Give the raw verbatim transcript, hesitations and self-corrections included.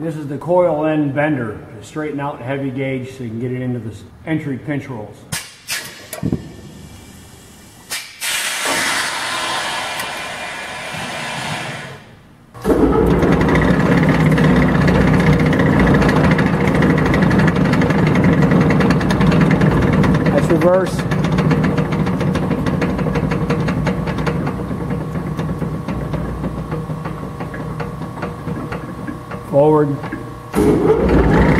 This is the coil end bender to straighten out the heavy gauge so you can get it into the entry pinch rolls. That's reverse. Forward.